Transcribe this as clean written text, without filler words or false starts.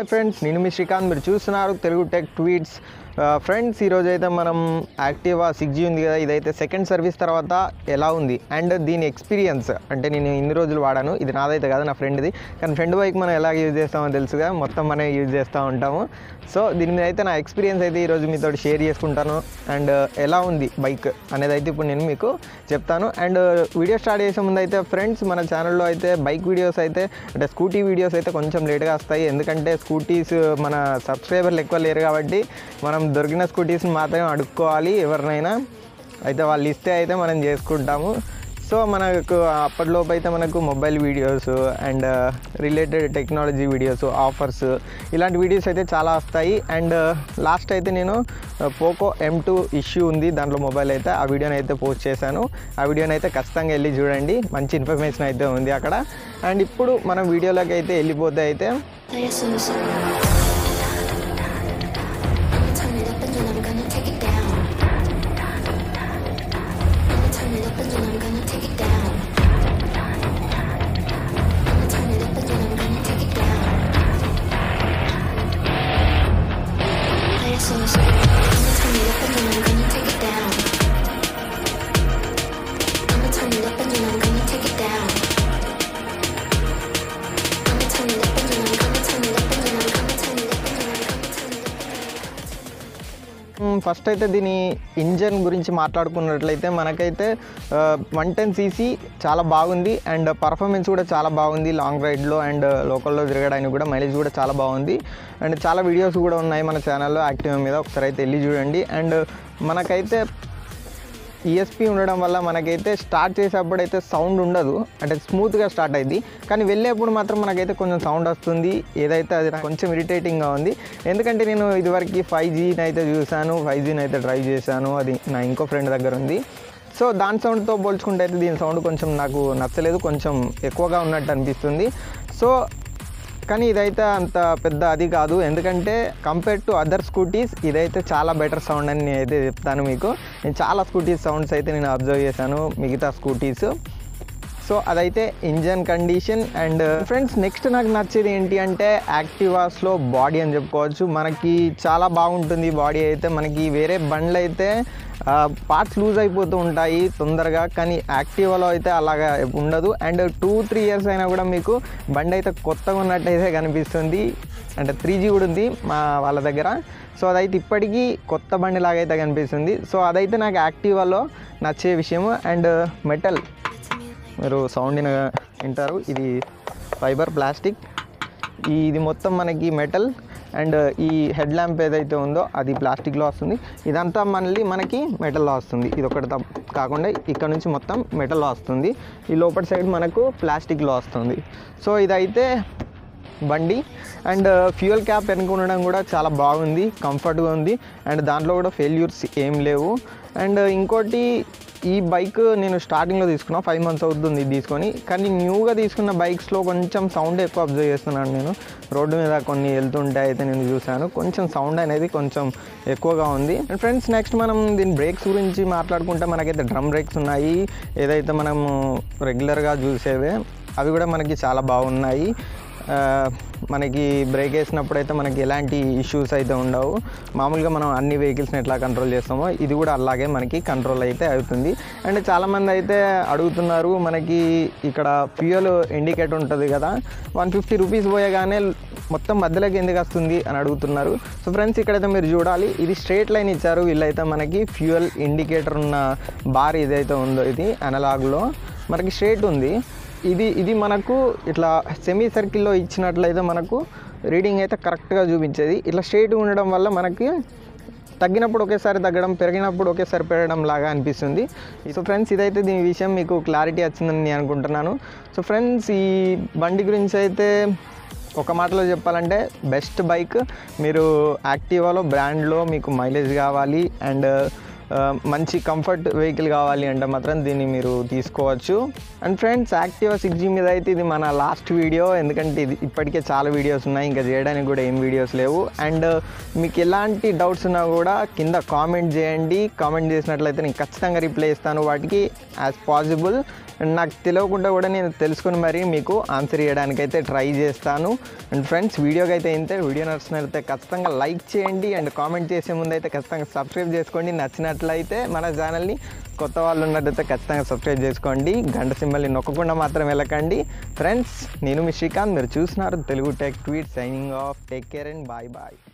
Hi friends, నేను మీ శ్రీకాంత్. మీరు చూస్తున్నారు తెలుగు టెక్ ట్వీట్స్. ఫ్రెండ్స్, ఈరోజు అయితే మనం యాక్టివా 6G ఉంది కదా, ఇదైతే సెకండ్ సర్వీస్ తర్వాత ఎలా ఉంది అండ్ దీని ఎక్స్పీరియన్స్. అంటే నేను ఇన్ని రోజులు వాడాను, ఇది నాదైతే కాదు, నా ఫ్రెండ్ది. కానీ ఫ్రెండ్ బైక్ మనం ఎలా యూజ్ చేస్తామో తెలుసుగా, మొత్తం మనం యూజ్ చేస్తూ ఉంటాము. సో దీని మీద అయితే నా ఎక్స్పీరియన్స్ అయితే ఈరోజు మీతో షేర్ చేసుకుంటాను. అండ్ ఎలా ఉంది బైక్ అనేది అయితే ఇప్పుడు నేను మీకు చెప్తాను. అండ్ వీడియో స్టార్ట్ చేసే ముందు అయితే ఫ్రెండ్స్, మన ఛానల్లో అయితే బైక్ వీడియోస్ అయితే అంటే స్కూటీ వీడియోస్ అయితే కొంచెం లేట్గా వస్తాయి. ఎందుకంటే స్కూటీస్ మన సబ్స్క్రైబర్లు ఎక్కువ లేరు కాబట్టి మనం దొరికిన స్కూటీస్ని మాత్రమే అడుక్కోవాలి. ఎవరినైనా అయితే వాళ్ళు ఇస్తే అయితే మనం చేసుకుంటాము. సో మనకు అప్పటిలోపు అయితే మనకు mobile videos and related technology videos, offers, ఇలాంటి వీడియోస్ అయితే చాలా వస్తాయి. అండ్ లాస్ట్ అయితే నేను పోకో M2 ఇష్యూ ఉంది దాంట్లో మొబైల్ అయితే, ఆ వీడియోని అయితే పోస్ట్ చేశాను. ఆ వీడియోని అయితే ఖచ్చితంగా వెళ్ళి చూడండి, మంచి ఇన్ఫర్మేషన్ అయితే ఉంది అక్కడ. అండ్ ఇప్పుడు మనం వీడియోలోకి అయితే వెళ్ళిపోతే అయితే ఫస్ట్ అయితే దీని ఇంజన్ గురించి మాట్లాడుకున్నట్లయితే మనకైతే 110cc చాలా బాగుంది. అండ్ పర్ఫార్మెన్స్ కూడా చాలా బాగుంది లాంగ్ రైడ్లో అండ్ లోకల్లో తిరగడానికి కూడా. మైలేజ్ కూడా చాలా బాగుంది. అండ్ చాలా వీడియోస్ కూడా ఉన్నాయి మన ఛానల్లో యాక్టివా మీద, ఒకసారి అయితే వెళ్ళి చూడండి. అండ్ మనకైతే ESP ఉండడం వల్ల మనకైతే స్టార్ట్ చేసేటప్పుడు అయితే సౌండ్ ఉండదు, అంటే స్మూత్గా స్టార్ట్ అయింది. కానీ వెళ్ళేప్పుడు మాత్రం మనకైతే కొంచెం సౌండ్ వస్తుంది. ఏదైతే అది కొంచెం ఇరిటేటింగ్గా ఉంది. ఎందుకంటే నేను ఇదివరకు 5Gని అయితే చూశాను, 5Gని అయితే డ్రైవ్ చేశాను, అది నా ఇంకో ఫ్రెండ్ దగ్గర ఉంది. సో దాని సౌండ్తో పోల్చుకుంటే అయితే దీని సౌండ్ కొంచెం నాకు నచ్చలేదు, కొంచెం ఎక్కువగా ఉన్నట్టు అనిపిస్తుంది. సో కానీ ఇదైతే అంత పెద్ద అది కాదు, ఎందుకంటే కంపేర్ టు అదర్ స్కూటీస్ ఇదైతే చాలా బెటర్ సౌండ్ అని నేనైతే చెప్తాను మీకు. నేను చాలా స్కూటీస్ సౌండ్స్ అయితే నేను అబ్జర్వ్ చేశాను మిగతా స్కూటీస్. సో అదైతే engine condition. And friends, next నాకు నచ్చేది ఏంటి అంటే యాక్టివాస్లో బాడీ అని చెప్పుకోవచ్చు. మనకి చాలా బాగుంటుంది బాడీ అయితే. మనకి వేరే బండ్లు అయితే పార్ట్స్ లూజ్ అయిపోతూ ఉంటాయి తొందరగా, కానీ యాక్టివాలో అయితే అలాగా ఉండదు. అండ్ 2-3 ఇయర్స్ అయినా కూడా మీకు బండి అయితే కొత్తగా ఉన్నట్టయితే కనిపిస్తుంది. అంటే 3G కూడా ఉంది మా వాళ్ళ దగ్గర. సో అదైతే ఇప్పటికీ కొత్త బండి లాగా అయితే కనిపిస్తుంది. సో అదైతే నాకు యాక్టివాలో నచ్చే విషయము. అండ్ మెటల్, మీరు సౌండ్ వింటారు, ఇది ఫైబర్ ప్లాస్టిక్, ఇది మొత్తం మనకి మెటల్. అండ్ ఈ హెడ్ ల్యాంప్ ఏదైతే ఉందో అది ప్లాస్టిక్లో వస్తుంది. ఇదంతా మళ్ళీ మనకి మెటల్లో వస్తుంది. ఇది ఒకటి కాకుండా ఇక్కడ నుంచి మొత్తం మెటల్లో వస్తుంది. ఈ లోపల సైడ్ మనకు ప్లాస్టిక్లో వస్తుంది. సో ఇదైతే బండి. అండ్ ఫ్యూయల్ క్యాప్ వెనుక ఉండడం కూడా చాలా బాగుంది, కంఫర్ట్గా ఉంది. అండ్ దాంట్లో కూడా ఫెయిల్యూర్స్ ఏం లేవు. అండ్ ఇంకోటి, ఈ బైక్ నేను స్టార్టింగ్లో తీసుకున్నా, 5 months అవుతుంది తీసుకొని. కానీ న్యూగా తీసుకున్న బైక్స్లో కొంచెం సౌండ్ ఎక్కువ అబ్జర్వ్ చేస్తున్నాను నేను. రోడ్డు మీద కొన్ని వెళ్తుంటే అయితే నేను చూశాను, కొంచెం సౌండ్ అనేది కొంచెం ఎక్కువగా ఉంది. అండ్ ఫ్రెండ్స్, నెక్స్ట్ మనం దీని బ్రేక్స్ గురించి మాట్లాడుకుంటే మనకైతే డ్రమ్ బ్రేక్స్ ఉన్నాయి, ఏదైతే మనము రెగ్యులర్గా చూసేవే, అవి కూడా మనకి చాలా బాగున్నాయి. మనకి బ్రేక్ వేసినప్పుడు అయితే మనకి ఎలాంటి ఇష్యూస్ అయితే ఉండవు. మామూలుగా మనం అన్ని వెహికల్స్ని ఎట్లా కంట్రోల్ చేస్తామో ఇది కూడా అలాగే మనకి కంట్రోల్ అయితే అవుతుంది. అండ్ చాలామంది అయితే అడుగుతున్నారు, మనకి ఇక్కడ ఫ్యూయల్ ఇండికేటర్ ఉంటుంది కదా, 150 రూపీస్ పోయగానే మొత్తం మధ్యలోకి ఎందుకు వస్తుంది అని అడుగుతున్నారు. సో ఫ్రెండ్స్, ఇక్కడైతే మీరు చూడాలి, ఇది స్ట్రేట్ లైన్ ఇచ్చారు వీళ్ళైతే. మనకి ఫ్యూయల్ ఇండికేటర్ ఉన్న బార్ ఏదైతే ఉందో ఇది అనలాగ్లో మనకి స్ట్రేట్ ఉంది. ఇది మనకు ఇట్లా సెమీ సర్కిల్లో ఇచ్చినట్లయితే మనకు రీడింగ్ అయితే కరెక్ట్గా చూపించేది. ఇట్లా స్ట్రైట్గా ఉండడం వల్ల మనకి తగ్గినప్పుడు ఒకేసారి తగ్గడం, పెరిగినప్పుడు ఒకేసారి పెరగడం లాగా అనిపిస్తుంది. సో ఫ్రెండ్స్, ఇదైతే దీని విషయం మీకు క్లారిటీ వచ్చిందని నేను అనుకుంటున్నాను. సో ఫ్రెండ్స్, ఈ బండి గురించి అయితే ఒక మాటలో చెప్పాలంటే బెస్ట్ బైక్. మీరు యాక్టివాలో బ్రాండ్లో మీకు మైలేజ్ కావాలి అండ్ మంచి కంఫర్ట్ వెహికల్ కావాలి అంటే మాత్రం దీన్ని మీరు తీసుకోవచ్చు. అండ్ ఫ్రెండ్స్, యాక్టివా 6G మీద అయితే ఇది మన లాస్ట్ వీడియో, ఎందుకంటే ఇది ఇప్పటికే చాలా వీడియోస్ ఉన్నాయి, ఇంకా చేయడానికి కూడా ఏం వీడియోస్ లేవు. అండ్ మీకు ఎలాంటి డౌట్స్ ఉన్నా కూడా కింద కామెంట్ చేయండి. కామెంట్ చేసినట్లయితే నేను ఖచ్చితంగా రిప్లై ఇస్తాను వాటికి యాజ్ పాసిబుల్. నాకు తెలియకుండా కూడా నేను తెలుసుకుని మరి మీకు ఆన్సర్ చేయడానికైతే ట్రై చేస్తాను. అండ్ ఫ్రెండ్స్, వీడియోకి అయితే ఇంతే. వీడియో నచ్చినట్లయితే ఖచ్చితంగా లైక్ చేయండి అండ్ కామెంట్ చేసే ముందు అయితే ఖచ్చితంగా సబ్స్క్రైబ్ చేసుకోండి. నచ్చినట్లయితే మన ఛానల్ని, కొత్త వాళ్ళు ఉన్నట్టయితే ఖచ్చితంగా సబ్స్క్రైబ్ చేసుకోండి. గంట సింబల్ని నొక్కకుండా మాత్రం వెళ్ళకండి. ఫ్రెండ్స్, నేను మీ శ్రీకాంత్, మీరు చూస్తున్నారు Telugu tech tweet. Signing off. Take care and bye bye.